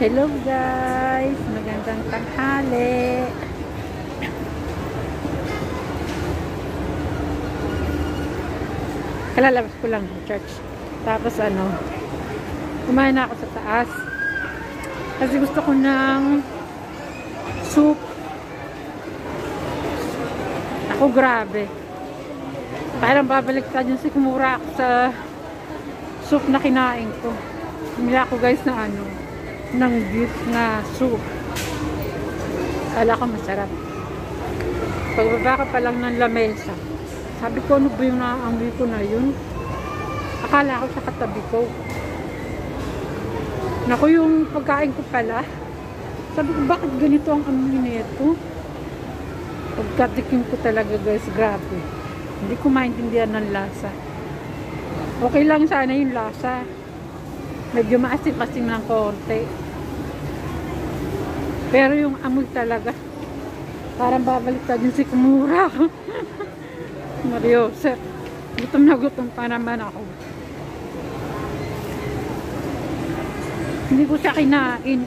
Hello guys, magandang tanghali. Kalalabas ko lang ng church. Tapos kumain na ako sa taas. Kasi gusto ko ng soup. Ako grabe. Parang babaliktad yung sikmura ako sa soup na kinain ko. Bumili ako guys ng beef na soup. Kala ko masarap. Pagbaba ka pa lang ng lamesa, sabi ko, ano ba yung naaamoy ko na yun? Akala ko sa katabi ko. Naku, yung pagkain ko pala. Sabi ko, bakit ganito ang amoy nito? Pagkatikim ko talaga guys, grabe. Hindi ko maintindihan ng lasa. Okay lang sana yung lasa. Medyo maasim-asim ng konti. Pero yung amoy talaga, parang babaliktad yung sikmura. Mariosep. Gutom na gutom pa naman ako. Hindi ko siya kinain.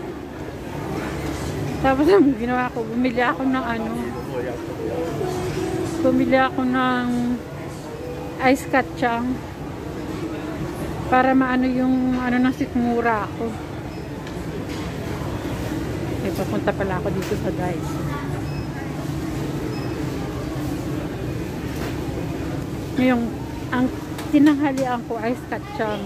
Tapos ang ginawa ko, bumili ako ng ice kacang para maano yung ng sikmura ako. May papunta pala ako dito sa guys. Yung ang tinanghalian ko ice kacang.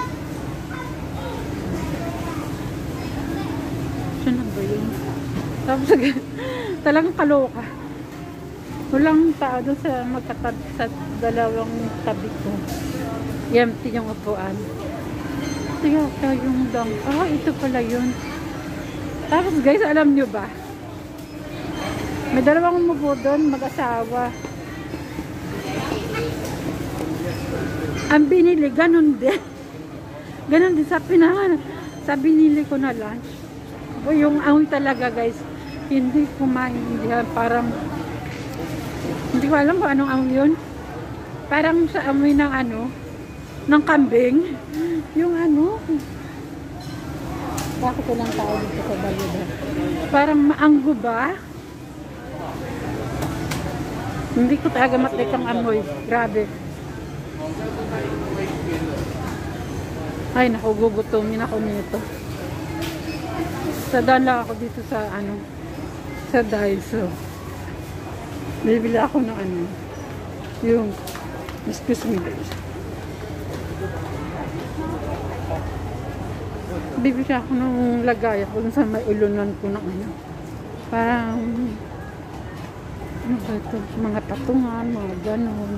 Saan ba yun? Tapos talagang kaloka. Walang tao doon sa magkatabi sa dalawang tabi ko. Empty yung upuan. Ito yata yung dang. Ito pala yun. Tapos guys, alam nyo ba? May dalawang umupo doon, mag-asawa. Ang binili, ganun din. Ganun din sa binili ko na lunch. Yung amoy talaga guys, hindi ko maintindihan. Parang, hindi ko alam kung anong amoy yun. Parang sa amoy ng ng kambing. Yung bakit walang tao dito sa Baluda? Parang maanggo ba? Hindi ko talaga matlik ang amoy. Grabe. Ay, naku, gugutumin ako nito. Sadala ako dito sa sa Daiso. Bibili ako ng yung, excuse me guys. Bibili ako ng lagay ako sa may ulunan ko ng parang ba ito? Mga patungan, mga ganon.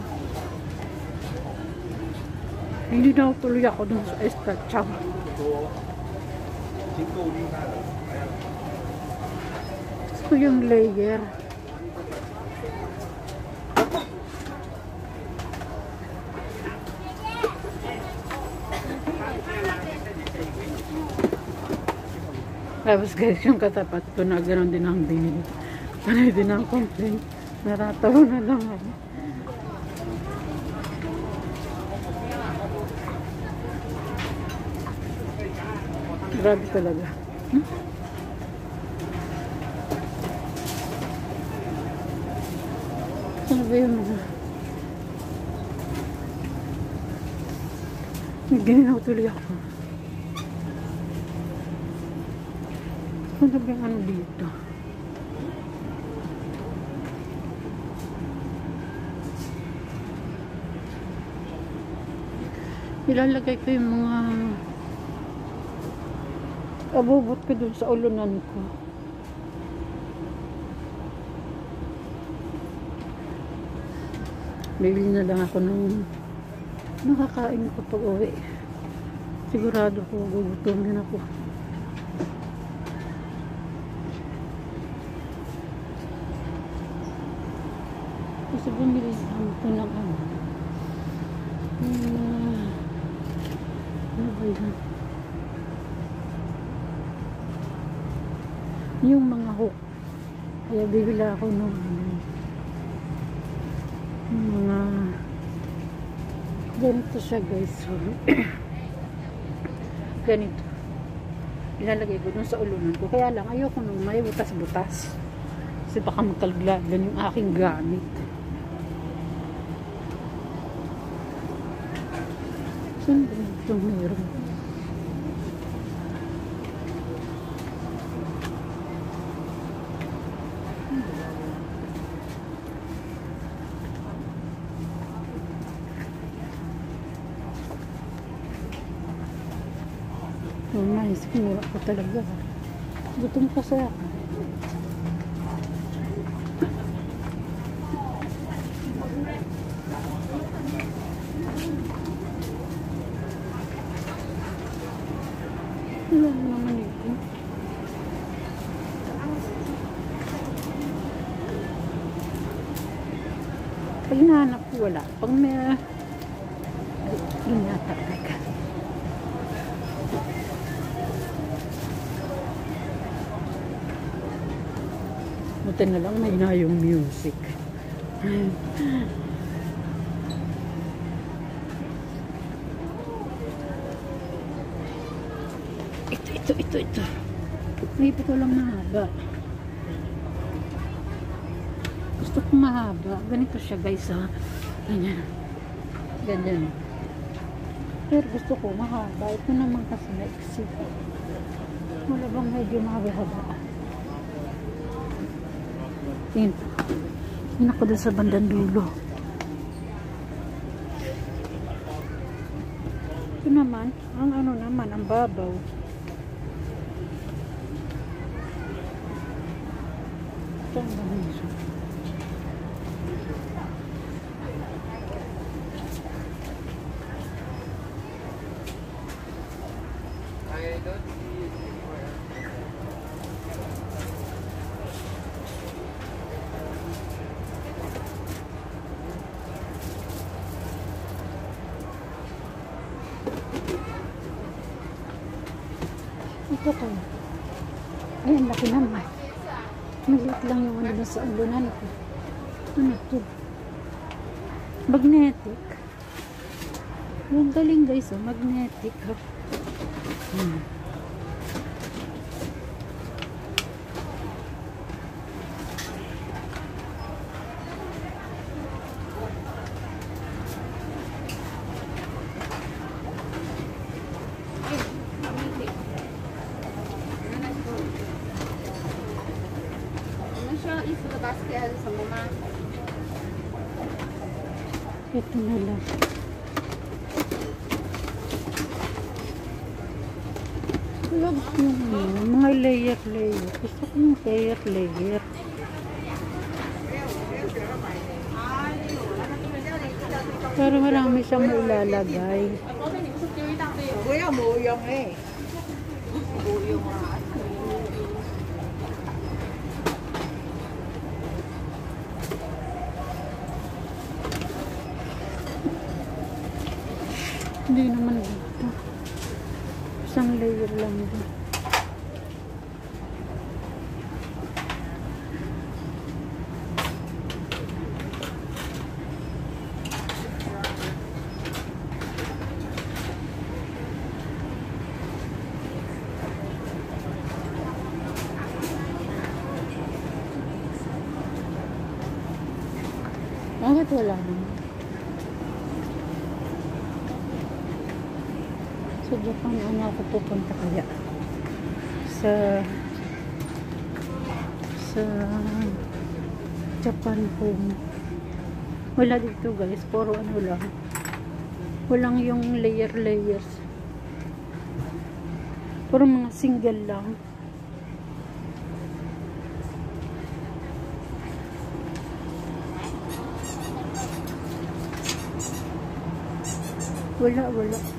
Hindi na tuloy ako dun sa escachang. Gusto yung layer. Tapos guys, yung katapat ko na gano'n din ang binili. Panay din ang complaint. Naratawa na lang ako. Grabe talaga. Ano ba yung ginaw tuloy ako. Ano ba yung dito? Ilalagay ko yung mga abubot ko dun sa ulunan ko. Bibili na lang ako ng makakain ko pag uwi. Sigurado ko gugutumin ako. Kasi bumili ako ng ano ba yun? Yung mga hook. Kaya bibili ako ng mga ganito siya guys. Ganito. ilalagay ko dun sa ulunan ko. Kaya lang, ayoko nung may butas-butas. Kasi baka magkalaglagan yung aking gamit. Saan ba itong meron? Oh, nice. Kumura ko talaga. Gutom kasi ako. Wala naman ito. Pag hinahanap ko, wala. Pag may yun yata talaga. Buti na lang may na yung music. Ito. May ito lang mahaba. Gusto ko mahaba. Ganito siya guys ha. Ganyan. Ganyan. Pero gusto ko mahaba. Ito naman kasi maiksi. Wala bang medyo mahaba-haba. Tingin. Tingin ako dun sa bandang dulo. Ito naman. Ang ano naman. Ang babaw. Ito ang babaw. Ito ko. Ayan, laki naman. Maliit lang yung ano sa ulunan ko. Ano ito? Magnetic. Yung galing guys, oh. Magnetic. Oh. Ito na lang. Love yung mga layer. Gusto ko yung layer. Pero marami siyang mailalagay. Hindi naman dito. Isang layer lang din. Bakit wala naman? Sa Japan, ano ako pupunta kaya? Sa Japan home. Wala dito guys, puro ano lang. Walang yung layers. Puro mga single lang. Wala.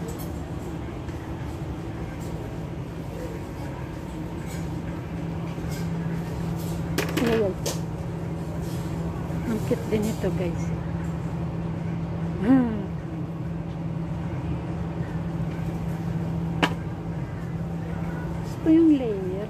Ayan. Ang cute din ito guys. Gusto yung layer.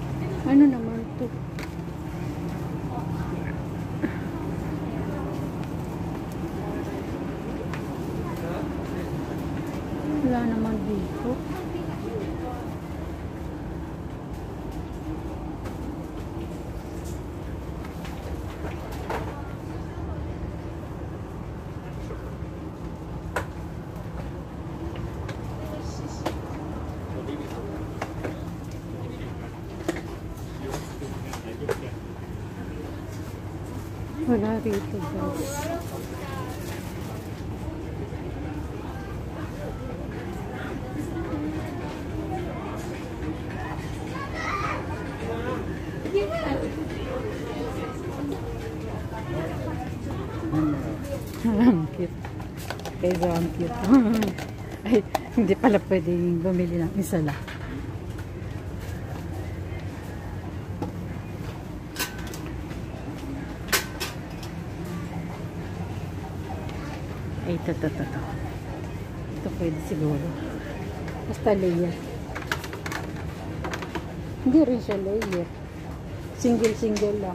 Ano naman to? Wala naman dito. Wala rito, guys. Ang cute. Kaya ang cute. Ay, hindi pala pwedeng bumili ng isa lang. Ay, ito. Ito pwede siguro. Basta layer. Hindi rin siya layer. Single lang.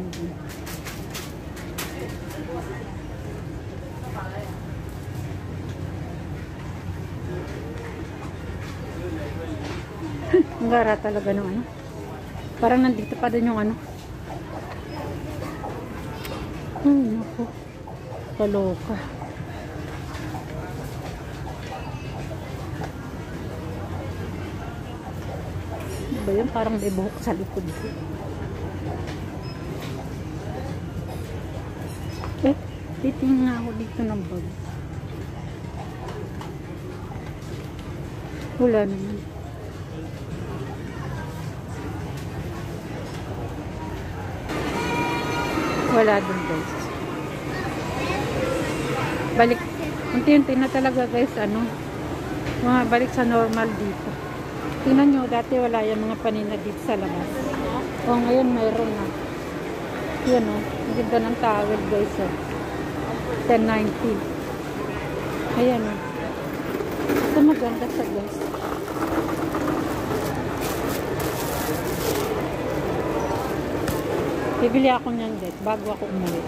Ang gara talaga ng ano. Parang nandito pa din yung ano. Ay, naku. Kaloka. Ano ba yun? Parang may buhok sa likod. Titingin nga ako dito ng bag. Wala naman. Wala dun, guys. Balik. Unti-unti na talaga, guys. Mga balik sa normal dito. Tingnan nyo, dati wala yung mga panina dito sa labas. O, ngayon mayroon na. Yan, o. Ang ganda ng towel, guys, o. 10.90. Ayan, o. Ito maganda sa, guys. Bibili ako niyan, guys, bago ako umuwi.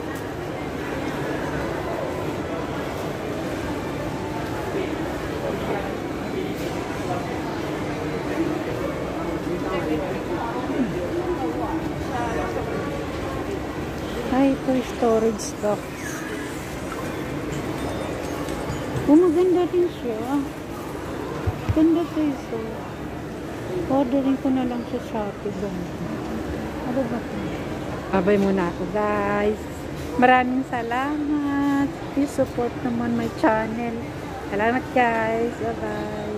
Ay, ito yung storage box. Maganda din siya. Ganda ito ito. Ordering ko na lang sa Shopee. Ano ba ito? Abay muna ako, guys. Maraming salamat. Please support naman my channel. Salamat, guys. Bye-bye.